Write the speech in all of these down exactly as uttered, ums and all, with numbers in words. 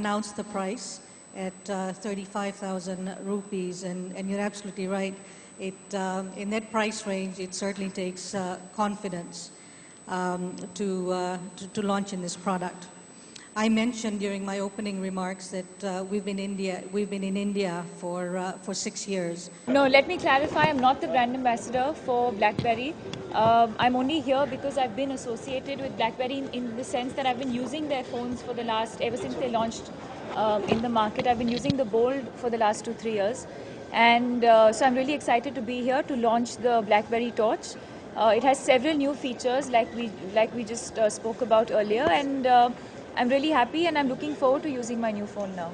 announced the price at uh, thirty-five thousand rupees, and, and you're absolutely right. It, um, in that price range, it certainly takes uh, confidence um, to, uh, to, to launch in this product. I mentioned during my opening remarks that uh, we've been India. We've been in India for uh, for six years. No, let me clarify. I'm not the brand ambassador for BlackBerry. Um, I'm only here because I've been associated with BlackBerry in, in the sense that I've been using their phones for the last ever since they launched um, in the market. I've been using the Bold for the last two three years, and uh, so I'm really excited to be here to launch the BlackBerry Torch. Uh, it has several new features, like we like we just uh, spoke about earlier, and uh, I'm really happy, and I'm looking forward to using my new phone now.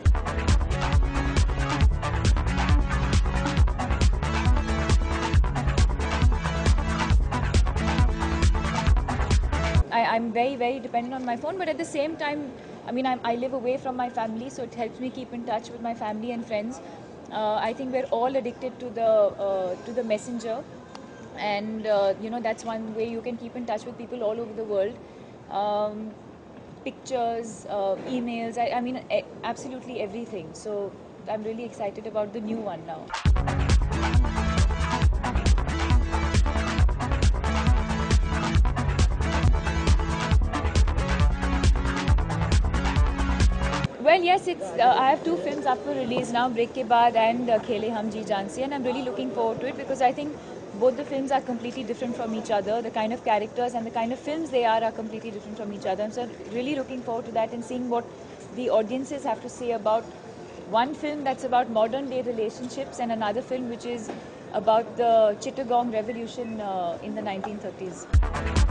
I, I'm very, very dependent on my phone, but at the same time, I mean, I'm, I live away from my family, so it helps me keep in touch with my family and friends. Uh, I think we're all addicted to the uh, to the messenger, and uh, you know that's one way you can keep in touch with people all over the world. Um, pictures, uh, emails, I, I mean, e absolutely everything. So I'm really excited about the new one now. Well, yes, it's. Uh, I have two films up for release now, Break Ke Baad and uh, Khele Hum Ji Jaan Se, and I'm really looking forward to it because I think both the films are completely different from each other. The kind of characters and the kind of films they are are completely different from each other. And so I'm really looking forward to that and seeing what the audiences have to say about one film that's about modern day relationships and another film which is about the Chittagong Revolution uh, in the nineteen thirties.